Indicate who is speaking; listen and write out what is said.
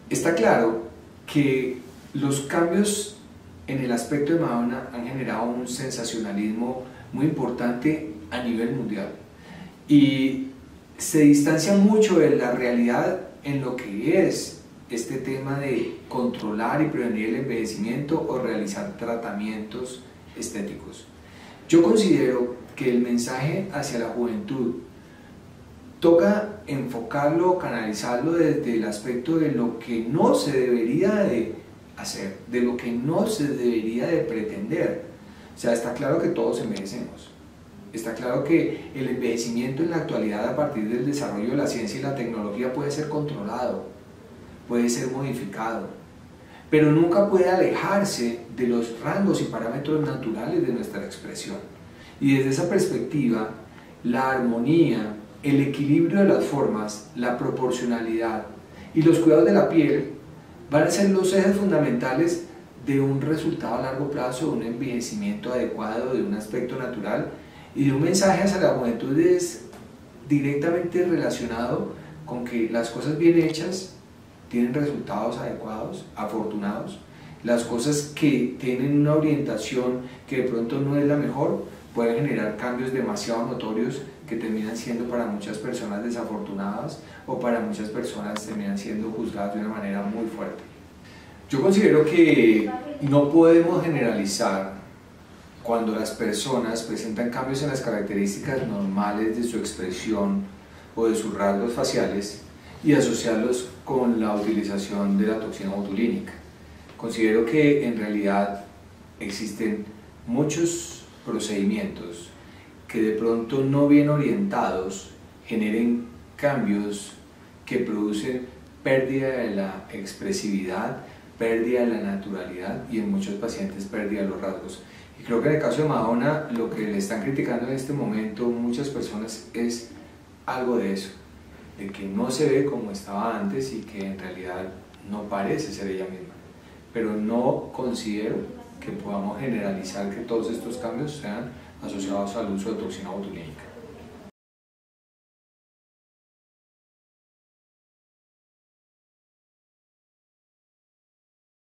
Speaker 1: Está claro que los cambios en el aspecto de Madonna han generado un sensacionalismo muy importante a nivel mundial y se distancia mucho de la realidad en lo que es este tema de controlar y prevenir el envejecimiento o realizar tratamientos estéticos. Yo considero que el mensaje hacia la juventud toca enfocarlo, canalizarlo desde el aspecto de lo que no se debería de hacer, de lo que no se debería de pretender. O sea, está claro que todos envejecemos. Está claro que el envejecimiento en la actualidad a partir del desarrollo de la ciencia y la tecnología puede ser controlado, puede ser modificado, pero nunca puede alejarse de los rangos y parámetros naturales de nuestra expresión. Y desde esa perspectiva, la armonía, el equilibrio de las formas, la proporcionalidad y los cuidados de la piel van a ser los ejes fundamentales de un resultado a largo plazo, de un envejecimiento adecuado, de un aspecto natural y de un mensaje hacia la juventud es directamente relacionado con que las cosas bien hechas tienen resultados adecuados, afortunados. Las cosas que tienen una orientación que de pronto no es la mejor pueden generar cambios demasiado notorios que terminan siendo para muchas personas desafortunadas o para muchas personas terminan siendo juzgadas de una manera muy fuerte. Yo considero que no podemos generalizar cuando las personas presentan cambios en las características normales de su expresión o de sus rasgos faciales y asociarlos con la utilización de la toxina botulínica. Considero que en realidad existen muchos procedimientos que de pronto no bien orientados generen cambios que producen pérdida de la expresividad, pérdida de la naturalidad y en muchos pacientes pérdida de los rasgos. Y creo que en el caso de Madonna lo que le están criticando en este momento muchas personas es algo de eso, de que no se ve como estaba antes y que en realidad no parece ser ella misma. Pero no considero que podamos generalizar que todos estos cambios sean asociados al uso de toxina botulínica.